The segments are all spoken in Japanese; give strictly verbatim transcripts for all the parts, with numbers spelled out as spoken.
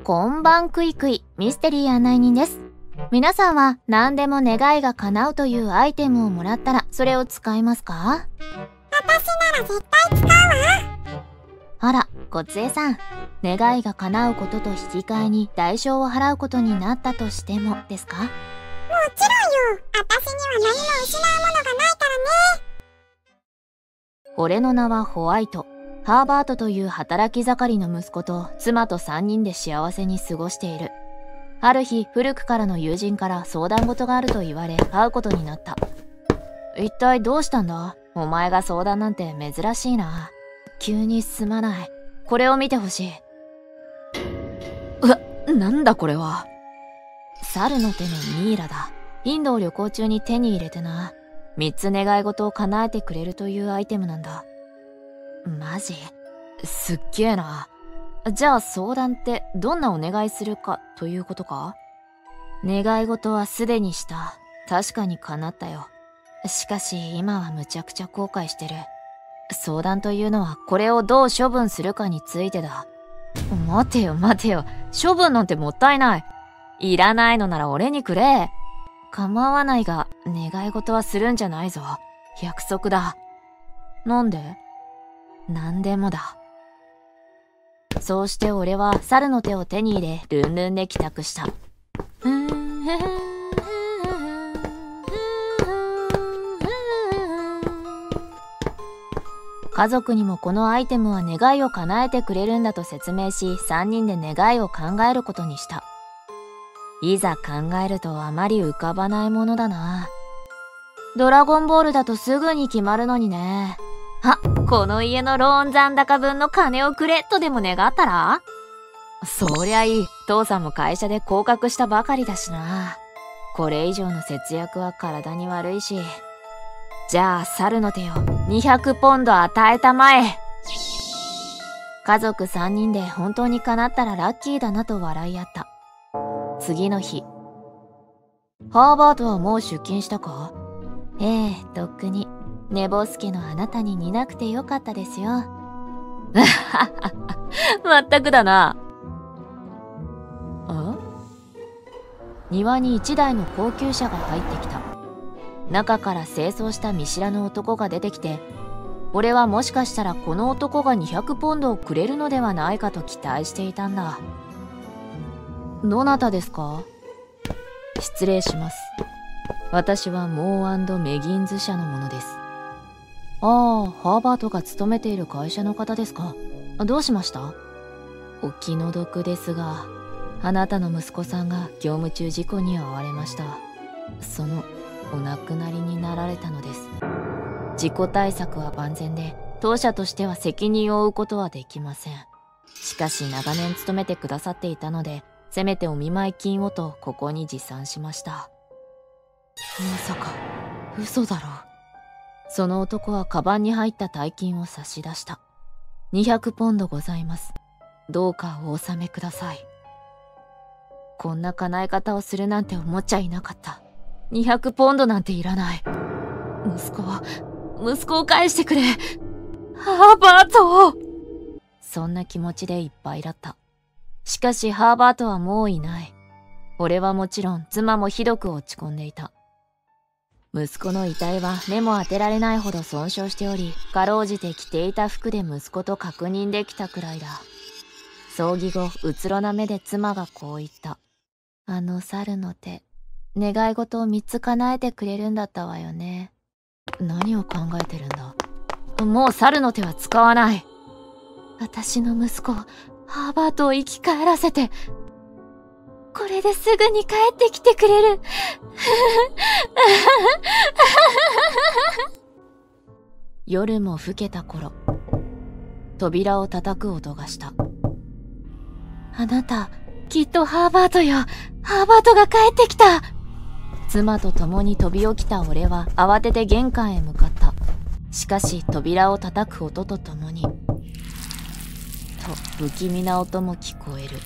こんばんクイクイミステリー案内人です。皆さんは何でも願いが叶うというアイテムをもらったらそれを使いますか？ 私なら絶対使うわ。 あら、こつえさん、願いが叶うことと引き換えに代償を払うことになったとしてもですか？ もちろんよ。私には何も失うものがないからね。 俺の名はホワイト。ハーバートという働き盛りの息子と妻とさんにんで幸せに過ごしている。ある日、古くからの友人から相談事があると言われ会うことになった。一体どうしたんだ？お前が相談なんて珍しいな。急にすまない。これを見てほしい。うわ、なんだこれは。猿の手のミイラだ。インドを旅行中に手に入れてな。みっつ願い事を叶えてくれるというアイテムなんだ。マジ？すっげえな。じゃあ相談ってどんなお願いするかということか？願い事はすでにした。確かに叶ったよ。しかし今はむちゃくちゃ後悔してる。相談というのはこれをどう処分するかについてだ。待てよ待てよ。処分なんてもったいない。いらないのなら俺にくれ。構わないが願い事はするんじゃないぞ。約束だ。なんで？なんでもだ。そうして俺は猿の手を手に入れルンルンで帰宅した。家族にもこのアイテムは願いを叶えてくれるんだと説明し、さんにんで願いを考えることにした。いざ考えるとあまり浮かばないものだな。ドラゴンボールだとすぐに決まるのにね。あ、この家のローン残高分の金をくれとでも願ったら？そりゃいい。父さんも会社で降格したばかりだしな。これ以上の節約は体に悪いし。じゃあ猿の手をにひゃくポンド与えたまえ。家族さんにんで本当に叶ったらラッキーだなと笑い合った。次の日。ハーバートはもう出勤したか？ええ、とっくに。寝坊助のあなたに似なくてよかったですよ。まったくだな。あ？庭に一台の高級車が入ってきた。中から清掃した見知らぬ男が出てきて、俺はもしかしたらこの男がにひゃくポンドをくれるのではないかと期待していたんだ。どなたですか？失礼します。私はモー&メギンズ社の者です。ああ、ハーバートが勤めている会社の方ですか。どうしました？お気の毒ですが、あなたの息子さんが業務中事故に遭われました。そのお亡くなりになられたのです。事故対策は万全で、当社としては責任を負うことはできません。しかし長年勤めてくださっていたので、せめてお見舞い金をとここに持参しました。まさか嘘だろ。その男はカバンに入った大金を差し出した。にひゃくポンドございます。どうかお納めください。こんな叶え方をするなんて思っちゃいなかった。にひゃくポンドなんていらない。息子を、息子を返してくれ。ハーバート。そんな気持ちでいっぱいだった。しかしハーバートはもういない。俺はもちろん妻もひどく落ち込んでいた。息子の遺体は目も当てられないほど損傷しており、かろうじて着ていた服で息子と確認できたくらいだ。葬儀後、うつろな目で妻がこう言った。あの猿の手、願い事をみっつ叶えてくれるんだったわよね。何を考えてるんだ。もう猿の手は使わない。私の息子、ハーバートを生き返らせて、これですぐに帰ってきてくれる。夜も更けた頃、扉を叩く音がした。あなた、きっとハーバートよ。ハーバートが帰ってきた。妻と共に飛び起きた俺は慌てて玄関へ向かった。しかし扉を叩く音とともに、と不気味な音も聞こえる。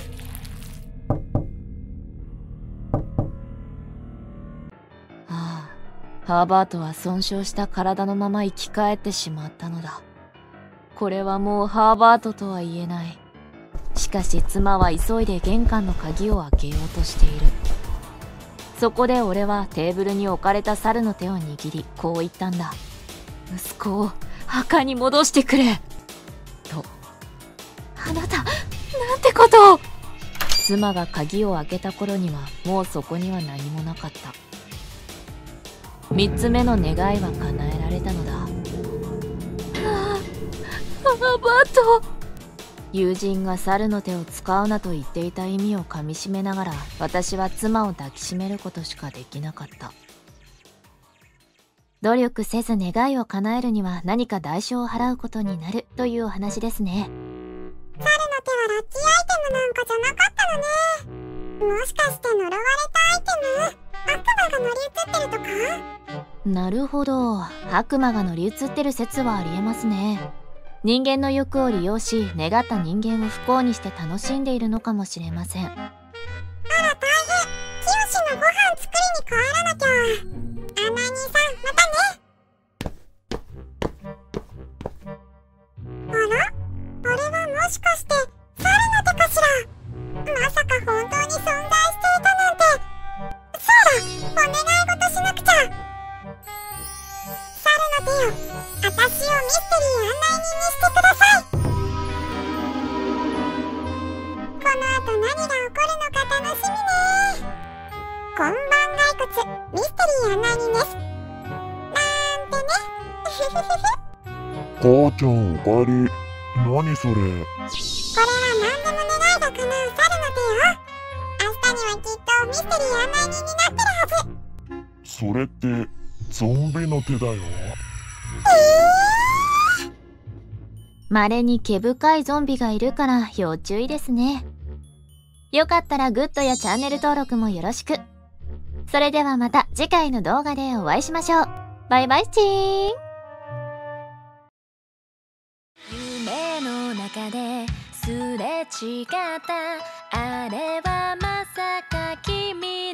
ああ、ハーバートは損傷した体のまま生き返ってしまったのだ。これはもうハーバートとは言えない。しかかし妻は急いで玄関の鍵を開けようとしている。そこで俺はテーブルに置かれた猿の手を握り、こう言ったんだ。息子を墓に戻してくれと。あなた、なんてことを。妻が鍵を開けた頃にはもうそこには何もなかった。三つ目の願いは叶えられたのだ。ああ、アバト。友人が猿の手を使うなと言っていた意味をかみしめながら、私は妻を抱きしめることしかできなかった。努力せず願いを叶えるには何か代償を払うことになるというお話ですね。 猿の手はラッキーアイテムなんかじゃなかったのね。もしかして呪われたアイテム、悪魔が乗り移ってるとか？ なるほど、悪魔が乗り移ってる説はありえますね。人間の欲を利用し、願った人間を不幸にして楽しんでいるのかもしれません。あら大変、 清のご飯作りに帰らなきゃ。アナ兄さん、またね。あら、あれはもしかして猿の手かしら。まさか本当に存在していたなんて。そうだ、お願い事しなくちゃ。猿の手よ、私をミステリー案内人にしてください。この後何が起こるのか楽しみね。こんばん骸骨ミステリー案内人です。なんてね。 母ちゃんおかえり。何それ。これは何でも願いが叶う猿の手よ。明日にはきっとミステリー案内人になってるはず。 それってゾンビの手だよ。 えー、 稀に毛深いゾンビがいるから要注意ですね。よかったらグッドやチャンネル登録もよろしく。それではまた次回の動画でお会いしましょう。バイバイチーン。夢の中ですれ違ったあれはまさか君